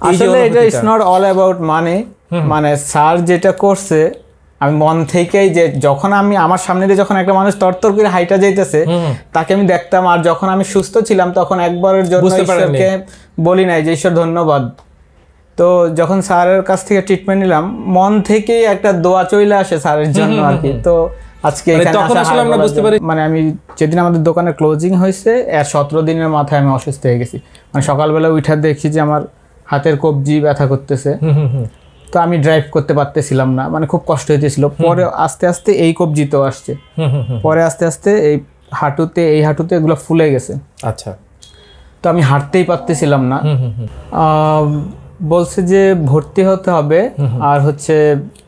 আসলে এটা is not all about money, মানে স্যার যেটা করছে আমি মন থেকেই, যে যখন আমি আমার সামনে দিয়ে যখন একটা মানুষ তরতর করে হাইটা যাইতেছে তাকে আমি দেখতাম, আর যখন আমি সুস্থ ছিলাম তখন একবারের জন্য ঈশ্বরকে বলি নাই যে ঈশ্বর ধন্যবাদ। তো যখন স্যারের কাছ থেকে ট্রিটমেন্ট নিলাম মন থেকেই একটা দোয়া চলে আসে স্যারের জন্য আর কি। তো আজকে মানে আমি যেদিন আমাদের দোকানে ক্লোজিং হয়েছে এর 17 দিনের মাথায় আমি অসুস্থ হয়ে গেছি। মানে সকালবেলা উঠে দেখি যে আমার হাতের কবজি ব্যথা করতেছে, তো আমি ড্রাইভ করতে পারতেছিলাম না, মানে খুব কষ্ট হইতেছিল। পরে আস্তে আস্তে এই কবজিতেও আসছে, পরে আস্তে আস্তে এই হাঁটুতে এগুলো ফুলে গেছে। আচ্ছা, তো আমি হাঁটতেই পারতেছিলাম না। বলছে যে ভর্তি হতে হবে, আর হচ্ছে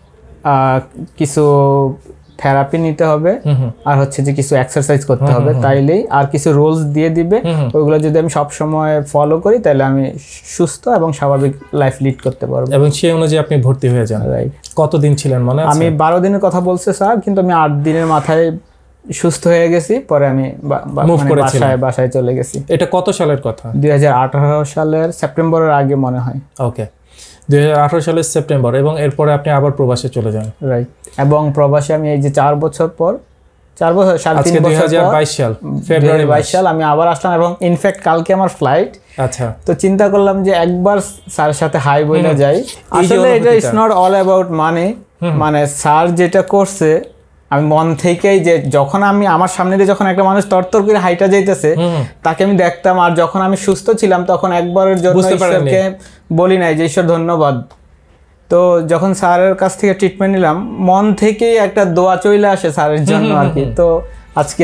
কিছু থেরাপি নিতে হবে, আর হচ্ছে যে কিছু এক্সারসাইজ করতে হবে, তাইলেই আর কিছু রুলস দিয়ে দিবে, ওইগুলো যদি আমি সব সময় ফলো করি তাহলে আমি সুস্থ এবং স্বাভাবিক লাইফ লিড করতে পারবো। এবং সেই অনুযায়ী আপনি ভর্তি হয়ে যান। কতদিন ছিলেন মনে আছে? আমি 12 দিনের কথা বলছে স্যার, কিন্তু আমি 8 দিনের মাথায় সুস্থ হয়ে গেছি। পরে আমি বাসায় চলে গেছি। এটা কত সালের কথা? 2018 সালের সেপ্টেম্বরের আগে মনে হয়। ওকে, 2018 সালের সেপ্টেম্বর। এবং এরপরে আপনি আবার প্রবাসে চলে যান। রাইট। এবং প্রবাসে আমি এই যে 4 বছর পর, 4 বছর 3.5 বছর 2022 সাল ফেব্রুয়ারি 22 সাল আমি আবার আসলাম। এবং ইনফ্যাক্ট কালকে আমার ফ্লাইট। আচ্ছা, তো চিন্তা করলাম যে একবার স্যারের সাথে হাই বইলা যাই। আসলে এটা is not all about money, মানে স্যার যেটা করছে আমি মন থেকেই, যে যখন আমি আমার সামনে দিয়ে যখন একটা মানুষ তরতর করে হাইটা যাইতেছে তাকে আমি দেখতাম, আর যখন আমি সুস্থ ছিলাম তখন একবারের জন্য ঈশ্বরকে বলি নাই যে ঈশ্বর ধন্যবাদ। তো যখন স্যারের কাছ থেকে ট্রিটমেন্ট নিলাম মন থেকেই একটা দোয়া চলে আসে স্যারের জন্য আর কি। তো আজকে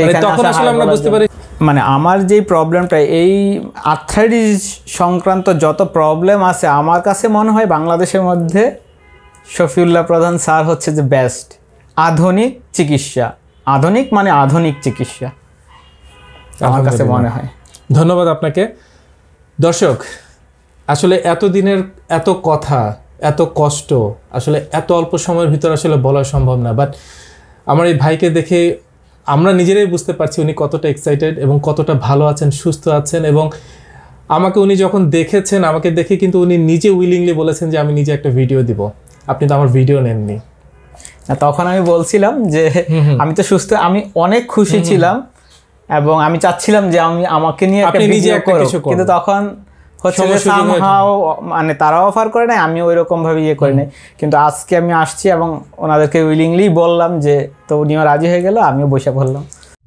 মানে আমার যে প্রবলেমটা, এই আর্থ্রাইটিস সংক্রান্ত যত প্রবলেম আছে আমার কাছে মনে হয় বাংলাদেশের মধ্যে শফিউল্লাহ প্রধান স্যার হচ্ছে যে বেস্ট আধুনিক চিকিৎসা। আধুনিক মানে আধুনিক চিকিৎসা আমার কাছে মনে হয়। ধন্যবাদ আপনাকে। দর্শক, আসলে এতদিনের এত কথা, এত কষ্ট আসলে এত অল্প সময়ের ভিতর আসলে বলা সম্ভব না। বাট আমার এই ভাইকে দেখে আমরা নিজেরাই বুঝতে পারছি উনি কতটা এক্সাইটেড এবং কতটা ভালো আছেন, সুস্থ আছেন। এবং আমাকে উনি যখন দেখেছেন, আমাকে দেখে কিন্তু উনি নিজে উইলিংলি বলেছেন যে আমি নিজে একটা ভিডিও দিব। আপনি তো আমার ভিডিও নেননি। তখন আমি বলছিলাম যে আমি তো সুস্থ, আমি অনেক খুশি ছিলাম এবং আমি চাচ্ছিলাম যে আমি আমাকে নিয়ে একটা ভিডিও করব, কিন্তু তখন হচ্ছে যে সামহাও মানে তারা অফার করে নাই, আমি ওই রকম ভাবে ইয়ে করি নাই। কিন্তু আজকে আমি আসছি এবং ওনাদেরকে উইলিংলি বললাম যে, তো উনিও রাজি হয়ে গেল, আমিও বসে পড়লাম।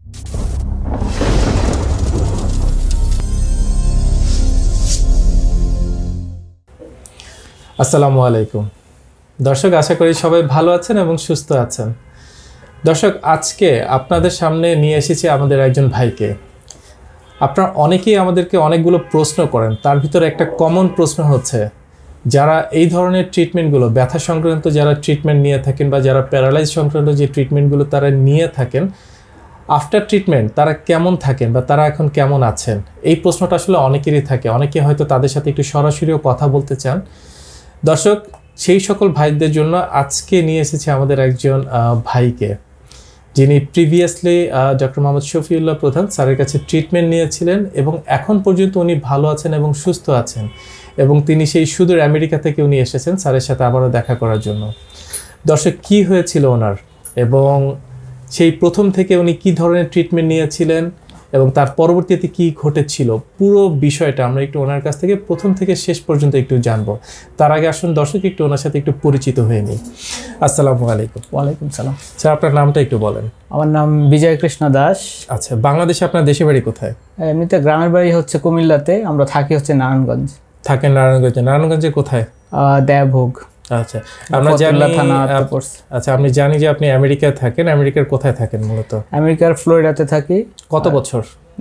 আসসালামু আলাইকুম দর্শক, আশা করি সবাই ভালো আছেন এবং সুস্থ আছেন। দর্শক, আজকে আপনাদের সামনে নিয়ে এসেছি আমাদের একজন ভাইকে। আপনারা অনেকেই আমাদেরকে অনেকগুলো প্রশ্ন করেন, তার ভিতরে একটা কমন প্রশ্ন হচ্ছে, যারা এই ধরনের ট্রিটমেন্টগুলো, ব্যথা সংক্রান্ত যারা ট্রিটমেন্ট নিয়ে থাকেন বা যারা প্যারালাইজ সংক্রান্ত যে ট্রিটমেন্টগুলো তারা নিয়ে থাকেন, আফটার ট্রিটমেন্ট তারা কেমন থাকেন বা তারা এখন কেমন আছেন? এই প্রশ্নটা আসলে অনেকেরই থাকে। অনেকে হয়তো তাদের সাথে একটু সরাসরিও কথা বলতে চান। দর্শক, সেই সকল ভাইদের জন্য আজকে নিয়ে এসেছি আমাদের একজন ভাইকে, যিনি প্রিভিয়াসলি ডক্টর মোহাম্মদ শফিউল্লাহ প্রধান স্যারের কাছে ট্রিটমেন্ট নিয়েছিলেন এবং এখন পর্যন্ত উনি ভালো আছেন এবং সুস্থ আছেন। এবং তিনি সেই সুদূর আমেরিকা থেকে উনি এসেছেন স্যারের সাথে আবারও দেখা করার জন্য। দর্শক, কী হয়েছিল ওনার এবং সেই প্রথম থেকে উনি কী ধরনের ট্রিটমেন্ট নিয়েছিলেন এবং তার পরবর্তীতে কি ঘটেছিল, পুরো বিষয়টা আমরা একটু ওনার কাছ থেকে প্রথম থেকে শেষ পর্যন্ত একটু জানবো। তার আগে আসুন দর্শক একটু ওনার সাথে একটু পরিচিত হয়ে নিই। আসসালামু আলাইকুম। ওয়ালাইকুম সালাম। স্যার, আপনার নামটা একটু বলেন। আমার নাম বিজয় কৃষ্ণ দাস। আচ্ছা, বাংলাদেশে আপনার দেশের বাড়ি কোথায়? এমনিতে গ্রামের বাড়ি হচ্ছে কুমিল্লাতে, আমরা থাকি হচ্ছে নারায়ণগঞ্জ। থাকেন নারায়ণগঞ্জে? নারায়ণগঞ্জে কোথায়? দেবভোগ। আচ্ছা, আমরা জানি। আচ্ছা, আপনি জানি যে আপনি আমেরিকায় থাকেন। আমেরিকার কোথায় থাকেন মূলত? আমেরিকার ফ্লোরিডাতে থাকি। কত বছর?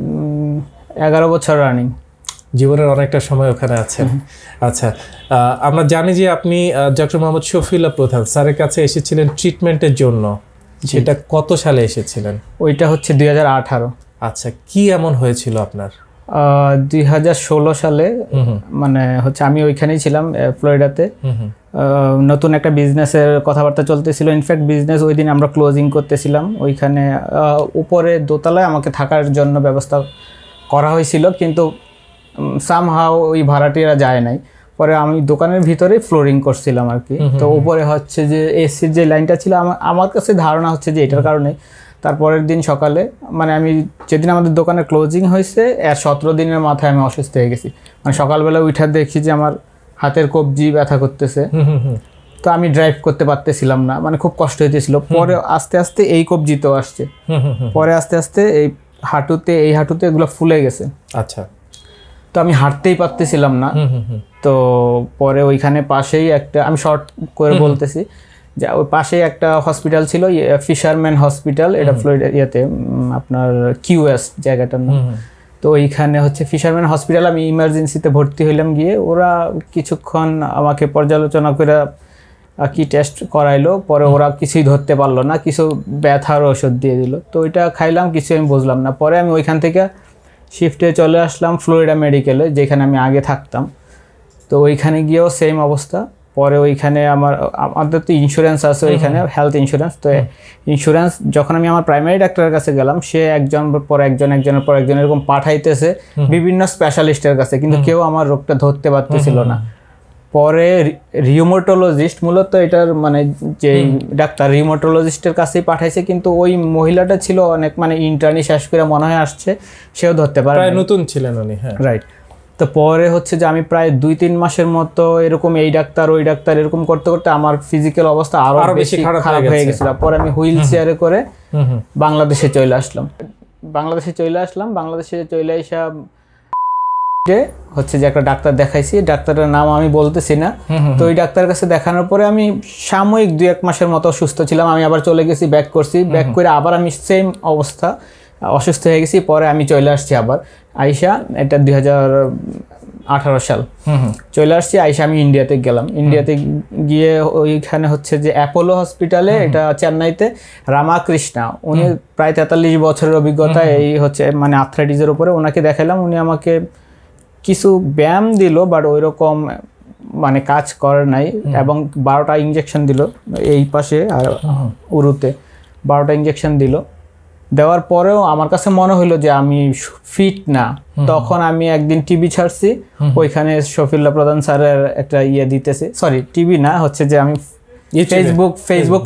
11 বছর রানিং। জীবনের অনেকটা সময় ওখানে আছেন। আচ্ছা, আমরা জানি যে আপনি ডক্টর মোহাম্মদ শফিউল্লাহ প্রধান স্যারের কাছে এসেছিলেন ট্রিটমেন্টের জন্য। সেটা কত সালে এসেছিলেন? ওইটা হচ্ছে 2018। আচ্ছা, কি এমন হয়েছিল আপনার? 2016 সালে, মানে হচ্ছে আমি ওইখানেই ছিলাম ফ্লোরিডাতে। নতুন একটা বিজনেসের কথাবার্তা চলতেছিল। ইনফ্যাক্ট বিজনেস ওই দিন আমরা ক্লোজিং করতেছিলাম। ওইখানে উপরে দোতলায় আমাকে থাকার জন্য ব্যবস্থা করা হয়েছিল, কিন্তু সামহাও ওই ভাড়াটিরা যায় নাই। পরে আমি দোকানের ভিতরে ফ্লোরিং করছিলাম আর কি। তো উপরে হচ্ছে যে এসির যে লাইনটা ছিল, আমার কাছে ধারণা হচ্ছে যে এটার কারণে তারপরের দিন সকালে, মানে আমি যেদিন আমাদের দোকানে ক্লোজিং হয়েছে এর 17 দিনের মাথায় আমি অসুস্থ হয়ে গেছি। মানে সকালবেলা উঠে দেখি যে আমার হাতের কবজি ব্যথা করতেছে, তো আমি ড্রাইভ করতে পারতেছিলাম না, মানে খুব কষ্ট হইতেছিল। পরে আস্তে আস্তে এই কবজিতেও আসছে, পরে আস্তে আস্তে এই হাঁটুতে এগুলো ফুলে গেছে। আচ্ছা, তো আমি হাঁটতেই পারতেছিলাম না। তো পরে ওইখানে পাশেই একটা, আমি শর্ট করে বলতেছি যে ওই পাশেই একটা হসপিটাল ছিল, ফিশারম্যান হসপিটাল, এটা ফ্লোরিডা ইয়েতে আপনার কিউএস জায়গাটার নাম। তো ওইখানে হচ্ছে ফিশারম্যান হসপিটাল, আমি ইমার্জেন্সিতে ভর্তি হইলাম। গিয়ে ওরা কিছুক্ষণ আমাকে পর্যালোচনা করে কি টেস্ট করাইলো, পরে ওরা কিছুই ধরতে পারলো না, কিছু ব্যথার ওষুধ দিয়ে দিল। তো ওইটা খাইলাম, কিছু আমি বুঝলাম না। পরে আমি ওইখান থেকে শিফটে চলে আসলাম ফ্লোরিডা মেডিকেলে, যেখানে আমি আগে থাকতাম। তো ওইখানে গিয়েও সেম অবস্থা। পরে ওইখানে আমাদের তো ইন্স্যুরেন্স আছে ওইখানে, হেলথ ইন্স্যুরেন্স। তো ইন্স্যুরেন্স যখন আমি আমার প্রাইমারি ডাক্তারের কাছে গেলাম, সে একজনের পর একজন এরকম পাঠাইতেছে বিভিন্ন স্পেশালিস্টের কাছে, কিন্তু কেউ আমার রোগটা ধরতে পারতেছিল না। পরে রিউমাটোলজিস্ট, মূলত এটার মানে যে ডাক্তার রিউমাটোলজিস্টের কাছেই পাঠাইছে, কিন্তু ওই মহিলাটা ছিল অনেক মানে ইন্টার্নি শেষ করে মনে হয় আসছে, সেও ধরতে পারে, নতুন ছিলেন উনি। হ্যাঁ, রাইট। তো পরে হচ্ছে যে আমি প্রায় 2-3 মাসের মতো এরকম এই ডাক্তার ওই ডাক্তার এরকম করতে করতে আমার ফিজিক্যাল অবস্থা আরো বেশি খারাপ হয়ে গেছিল। পরে আমি হুইল চেয়ারে করে বাংলাদেশে চলে আসলাম। বাংলাদেশে চলে আসা হচ্ছে যে একটা ডাক্তার দেখাইছি, ডাক্তারের নাম আমি বলতেছি না। তো ওই ডাক্তারের কাছে দেখানোর পরে আমি সাময়িক 2-1 মাসের মতো সুস্থ ছিলাম। আমি আবার চলে গেছি, ব্যাক করে আবার আমি সেম অবস্থা, অসুস্থ হয়ে গেছি। পরে আমি চলে আসছি আবার আইসা, এটা 2018 সাল চলে আসছি। আইসা আমি ইন্ডিয়াতে গেলাম। ইন্ডিয়াতে গিয়ে ওইখানে হচ্ছে যে অ্যাপোলো হসপিটালে, এটা চেন্নাইতে, রামাকৃষ্ণা, উনি প্রায় 43 বছরের অভিজ্ঞতা এই হচ্ছে মানে আর্থ্রাইটিসের উপরে। ওনাকে দেখালাম, উনি আমাকে কিছু ব্যায়াম দিল, বাট ওই রকম মানে কাজ করে নাই। এবং 12টা ইঞ্জেকশন দিল এই পাশে আর উরুতে, 12টা ইঞ্জেকশন দিল। দেওয়ার পরেও আমার কাছে মনে হইলো যে আমি ফিট না। তখন আমি একদিন টিভি ছাড়ছি, ওইখানে শফিউল্লাহ প্রধান স্যারের একটা দিতেছে, সরি টিভি না, হচ্ছে যে আমি ফেসবুক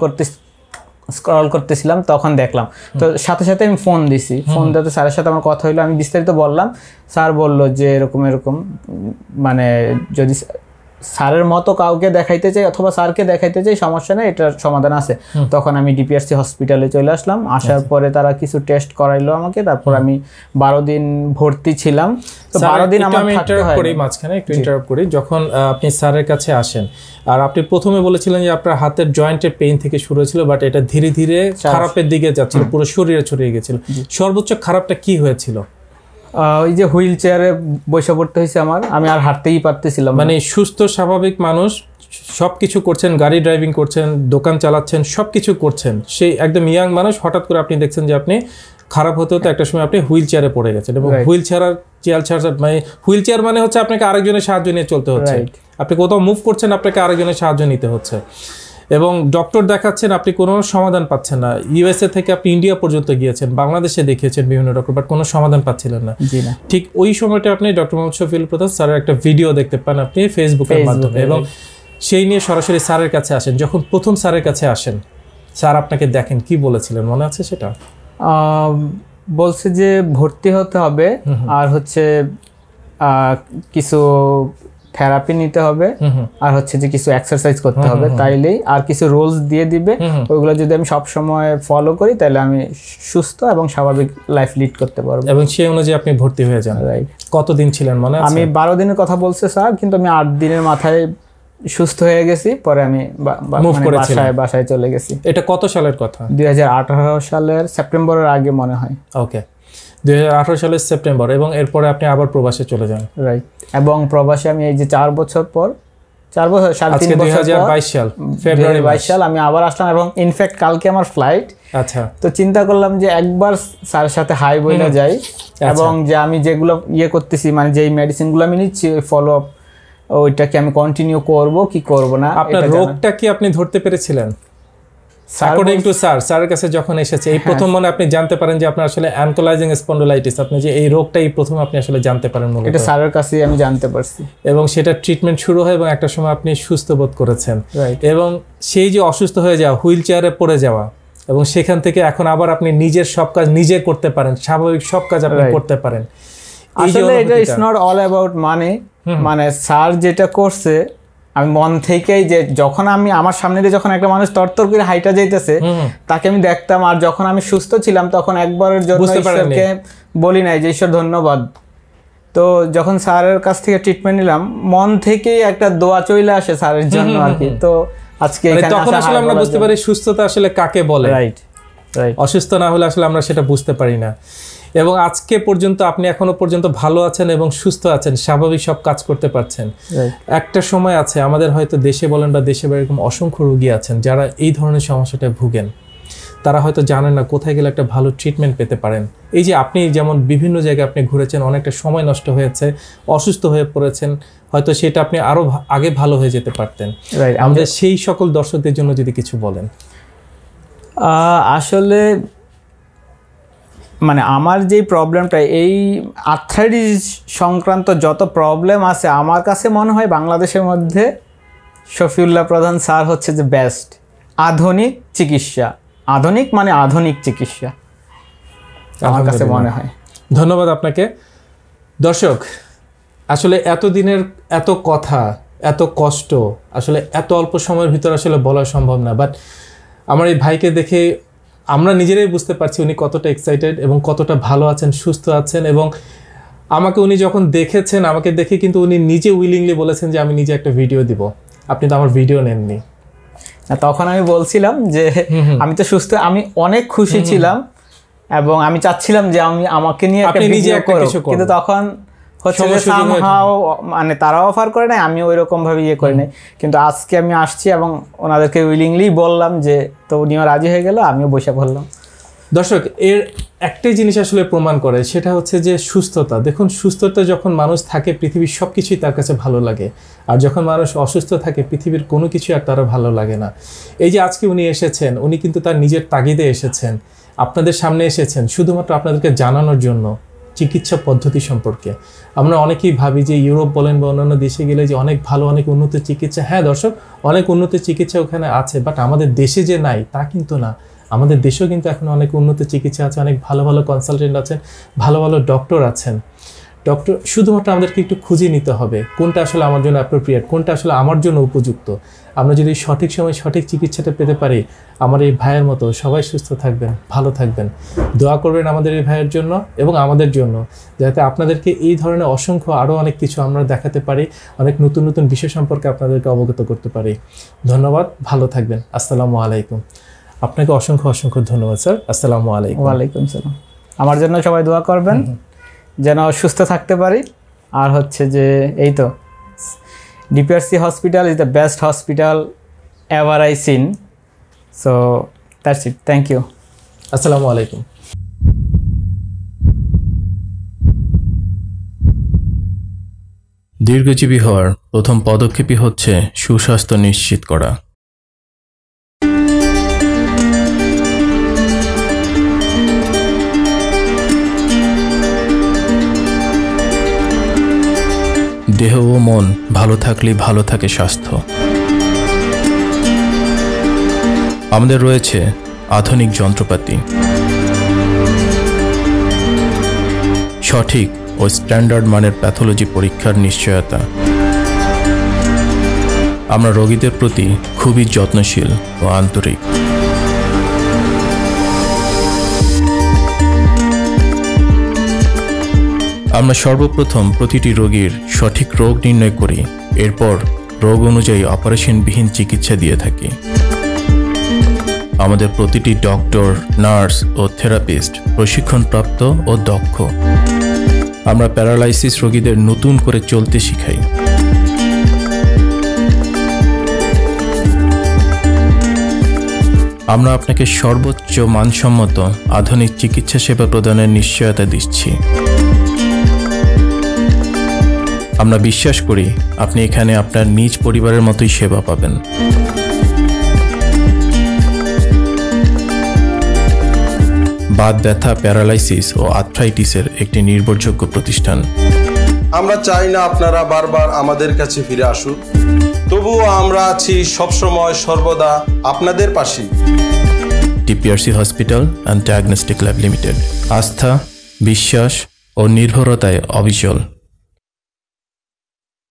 স্ক্রল করতেছিলাম, তখন দেখলাম। তো সাথে সাথে আমি ফোন দিছি, ফোন দিতে স্যারের সাথে আমার কথা হইলো, আমি বিস্তারিত বললাম। স্যার বলল যে এরকম মানে যদি স্যারের মতো কাউকে দেখাইতে চাই অথবা স্যারকে দেখাইতে চাই, সমস্যা নেই, এটার সমাধান আছে। তখন আমি ডিপিআরসি হসপিটালে চলে আসলাম। আসার পরে তারা কিছু টেস্ট করাইলো আমাকে, তারপর আমি 12 দিন ভর্তি ছিলাম। তো 12 দিন আমার মাঝখানে একটু ইন্টারাপ্ট করি। যখন আপনি স্যারের কাছে আসেন, আর আপনি প্রথমে বলেছিলেন যে আপনার হাতের জয়েন্টের পেইন থেকে শুরু হয়েছিল, বাট এটা ধীরে ধীরে খারাপের দিকে যাচ্ছিল, পুরো শরীরে ছড়িয়ে গেছিল। সর্বোচ্চ খারাপটা কি হয়েছিল? ওই যে হুইল চেয়ারে বসে পড়তে হয়েছে আমার, আমি আর হাঁটতেই পারতেছিলাম। মানে সুস্থ স্বাভাবিক মানুষ সবকিছু করছেন, গাড়ি ড্রাইভিং করছেন, দোকান চালাচ্ছেন, সবকিছু করছেন, সেই একদম ইয়াং মানুষ, হঠাৎ করে আপনি দেখছেন যে আপনি খারাপ হতে হতে একটা সময় আপনি হুইল চেয়ারে পড়ে গেছেন। এবং হুইল চেয়ার মানে হচ্ছে আপনাকে আরেকজনের সাহায্য নিয়ে চলতে হচ্ছে। আপনি কোথাও মুভ করছেন, আপনাকে আরেকজনের সাহায্য নিতে হচ্ছে, এবং ডক্টর দেখাচ্ছেন, আপনি কোনো সমাধান পাচ্ছেন না। ইউএসএ থেকে আপনি ইন্ডিয়া পর্যন্ত গিয়েছেন, বাংলাদেশে দেখিয়েছেন বিভিন্ন ডক্টর, বাট কোনো সমাধান পাচ্ছিলেন না। ঠিক ওই সময়টা আপনি ডক্টর মোহাম্মদ শফিউল্লাহ প্রধান স্যারের একটা ভিডিও দেখতে পান আপনি ফেসবুকের মাধ্যমে, এবং সেই নিয়ে সরাসরি স্যারের কাছে আসেন। যখন প্রথম স্যারের কাছে আসেন, স্যার আপনাকে দেখেন, কি বলেছিলেন মনে আছে সেটা? বলছে যে ভর্তি হতে হবে, আর হচ্ছে কিছু থেরাপি নিতে হবে, আর হচ্ছে যে কিছু এক্সারসাইজ করতে হবে, তাইলেই, আর কিছু রুলস দিয়ে দিবে, ওইগুলো যদি আমি সব সময় ফলো করি তাহলে আমি সুস্থ এবং স্বাভাবিক লাইফ লিড করতে পারবো। এবং সেই অনুযায়ী আপনি ভর্তি হয়ে যান। কতদিন ছিলেন মনে আছে? আমি 12 দিনের কথা বলছে স্যার, কিন্তু আমি 8 দিনের মাথায় সুস্থ হয়ে গেছি। পরে আমি বাসায় চলে গেছি। এটা কত সালের কথা? 2018 সালের সেপ্টেম্বরের আগে মনে হয়। ওকে, 2018 সালের সেপ্টেম্বর। এবং এরপরে আপনি আবার প্রবাসে চলে যান। রাইট। এবং প্রবাসে আমি এই যে 4 বছর পর, 4 বছর 3.5 বছর 2022 সাল ফেব্রুয়ারি 22 সাল আমি আবার আসলাম। এবং ইনফ্যাক্ট কালকে আমার ফ্লাইট। আচ্ছা। তো চিন্তা করলাম যে একবার স্যারের সাথে হাই বইলা যাই, এবং যে আমি যেগুলো করতেছি, মানে যেই মেডিসিনগুলো আমি নিচ্ছি ফলো আপ, ওইটাকে আমি কন্টিনিউ করব কি করব না। আপনার রোগটা কি আপনি ধরতে পেরেছিলেন? অ্যাকর্ডিং টু স্যারের কাছে যখন এসেছে এই প্রথম মনে আপনি জানতে পারেন যে আপনার আসলে অ্যানকোলাইজিং স্পন্ডোলাইটিস, আপনি যে এই রোগটাই প্রথম আপনি আসলে জানতে পারেন মূলত এটা স্যারের কাছেই আমি জানতে পারছি, এবং সেটা ট্রিটমেন্ট শুরু হয় এবং একটা সময় আপনি সুস্থ বোধ করেছেন। এবং সেই যে অসুস্থ হয়ে যাওয়া, হুইল চেয়ারে পড়ে যাওয়া, এবং সেখান থেকে এখন আবার আপনি নিজের সব কাজ নিজে করতে পারেন, স্বাভাবিক সব কাজ আপনি করতে পারেন। আসলে এটা is not all about money, মানে স্যার যেটা করছে আমি মন থেকেই, যে যখন আমি আমার সামনে দিয়ে যখন একটা মানুষ তরতর করে হাইটা যাইতেছে তাকে আমি দেখতাম, আর যখন আমি সুস্থ ছিলাম তখন একবারের জন্য ঈশ্বরকে বলি নাই যে ঈশ্বর ধন্যবাদ। তো যখন স্যারের কাছ থেকে ট্রিটমেন্ট নিলাম মন থেকেই একটা দোয়া চলে আসে স্যারের জন্য আর কি। তো আজকে তখন আসলে আমরা বুঝতে পারি সুস্থতা আসলে কাকে বলে। রাইট, অসুস্থ না হলে আসলে আমরা সেটা বুঝতে পারি না। এবং আজকে পর্যন্ত আপনি এখনো পর্যন্ত ভালো আছেন এবং সুস্থ আছেন, স্বাভাবিক সব কাজ করতে পারছেন। একটা সময় আছে আমাদের হয়তো দেশে বলেন বা দেশে এরকম অসংখ্য রোগী আছেন যারা এই ধরনের সমস্যাটা ভুগেন, তারা হয়তো জানেন না কোথায় গেলে একটা ভালো ট্রিটমেন্ট পেতে পারেন। এই যে আপনি যেমন বিভিন্ন জায়গায় আপনি ঘুরেছেন, অনেকটা সময় নষ্ট হয়েছে, অসুস্থ হয়ে পড়েছেন, হয়তো সেটা আপনি আরো আগে ভালো হয়ে যেতে পারতেন। আমাদের সেই সকল দর্শকদের জন্য যদি কিছু বলেন। আসলে মানে আমার যেই প্রবলেমটা, এই আর্থ্রাইটিস সংক্রান্ত যত প্রবলেম আছে আমার কাছে মনে হয় বাংলাদেশের মধ্যে শফিউল্লাহ প্রধান স্যার হচ্ছে যে বেস্ট আধুনিক চিকিৎসা। আধুনিক মানে আধুনিক চিকিৎসা আমার কাছে মনে হয়। ধন্যবাদ আপনাকে। দর্শক, আসলে এতদিনের এত কথা, এত কষ্ট আসলে এত অল্প সময়ের ভিতর আসলে বলা সম্ভব না, বাট আমার এই ভাইকে দেখে আমরা নিজেরাই বুঝতে পারছি উনি কতটা এক্সাইটেড এবং কতটা ভালো আছেন, সুস্থ আছেন। এবং আমাকে উনি যখন দেখেছেন, আমাকে দেখে কিন্তু উনি নিজে উইলিংলি বলেছেন যে আমি নিজে একটা ভিডিও দিব। আপনি তো আমার ভিডিও নেননি। তখন আমি বলছিলাম যে আমি তো সুস্থ, আমি অনেক খুশি ছিলাম এবং আমি চাচ্ছিলাম যে আমি আমাকে নিয়ে একটা ভিডিও করব, কিন্তু তখন হচ্ছে যে সামহাও মানে তারা অফার করে নাই, আমি ওই রকম ভাবে ইয়ে করি নাই। কিন্তু আজকে আমি আসছি এবং ওনাদেরকে উইলিংলি বললাম যে, তো উনিও রাজি হয়ে গেল, আমিও বসে পড়লাম। দর্শক, এর একটাই জিনিস আসলে প্রমাণ করে, সেটা হচ্ছে যে সুস্থতা। দেখুন, সুস্থতা যখন মানুষ থাকে পৃথিবীর সব কিছুই তার কাছে ভালো লাগে, আর যখন মানুষ অসুস্থ থাকে পৃথিবীর কোনো কিছু আর তার ভালো লাগে না। এই যে আজকে উনি এসেছেন, উনি কিন্তু তার নিজের তাগিদে এসেছেন, আপনাদের সামনে এসেছেন শুধুমাত্র আপনাদেরকে জানানোর জন্য চিকিৎসা পদ্ধতি সম্পর্কে। আমরা অনেকেই ভাবি যে ইউরোপ বলেন বা অন্যান্য দেশে গেলে যে অনেক ভালো, অনেক উন্নত চিকিৎসা। হ্যাঁ দর্শক, অনেক উন্নত চিকিৎসা ওখানে আছে, বাট আমাদের দেশে যে নাই তা কিন্তু না। আমাদের দেশেও কিন্তু এখন অনেক উন্নত চিকিৎসা আছে, অনেক ভালো ভালো কনসালটেন্ট আছেন, ভালো ভালো ডক্টর আছেন। ডক্টর শুধুমাত্র আমাদেরকে একটু খুঁজে নিতে হবে কোনটা আসলে আমার জন্য অ্যাপ্রোপ্রিয়েট, কোনটা আসলে আমার জন্য উপযুক্ত। আমরা যদি সঠিক সময় সঠিক চিকিৎসাটা পেতে পারি, আমার এই ভাইয়ের মতো সবাই সুস্থ থাকবেন, ভালো থাকবেন। দোয়া করবেন আমাদের এই ভাইয়ের জন্য এবং আমাদের জন্য, যাতে আপনাদেরকে এই ধরনের অসংখ্য আরও অনেক কিছু আমরা দেখাতে পারি, অনেক নতুন নতুন বিষয় সম্পর্কে আপনাদেরকে অবগত করতে পারি। ধন্যবাদ, ভালো থাকবেন। আসসালামু আলাইকুম। আপনাকে অসংখ্য অসংখ্য ধন্যবাদ স্যার। আসসালামু আলাইকুম। ওয়ালাইকুম সালাম। আমার জন্য সবাই দোয়া করবেন যেন সুস্থ থাকতে পারি। আর হচ্ছে যে এই তো DPRC hospital is the best hospital ever I seen. So that's it. Thank you. আসসালামু আলাইকুম। দীর্ঘজীবী হওয়ার প্রথম পদক্ষেপই হচ্ছে সুস্বাস্থ্য নিশ্চিত করা। দেহ ও মন ভালো থাকলেই ভালো থাকে স্বাস্থ্য। আমাদের রয়েছে আধুনিক যন্ত্রপাতি, সঠিক ও স্ট্যান্ডার্ড মানের প্যাথোলজি পরীক্ষার নিশ্চয়তা। আমরা রোগীদের প্রতি খুবই যত্নশীল ও আন্তরিক। আমরা সর্বপ্রথম প্রতিটি রোগীর সঠিক রোগ নির্ণয় করি, এরপর রোগ অনুযায়ী অপারেশনবিহীন চিকিৎসা দিয়ে থাকি। আমাদের প্রতিটি ডক্টর, নার্স ও থেরাপিস্ট প্রশিক্ষণপ্রাপ্ত ও দক্ষ। আমরা প্যারালাইসিস রোগীদের নতুন করে চলতে শিখাই। আমরা আপনাকে সর্বোচ্চ মানসম্মত আধুনিক চিকিৎসা সেবা প্রদানের নিশ্চয়তা দিচ্ছি। আমরা বিশ্বাস করি আপনি এখানে আপনার নিজ পরিবারের মতোই সেবা পাবেন। বাত ব্যথা, প্যারালাইসিস ও আর্থ্রাইটিসের একটি নির্ভরযোগ্য প্রতিষ্ঠান। আমরা চাই না আপনারা বারবার আমাদের কাছে ফিরে আসুন, তবুও আমরা আছি সবসময় সর্বদা আপনাদের পাশে। TPRC hospital and diagnostic lab limited, আস্থা, বিশ্বাস ও নির্ভরতায় অবিচল।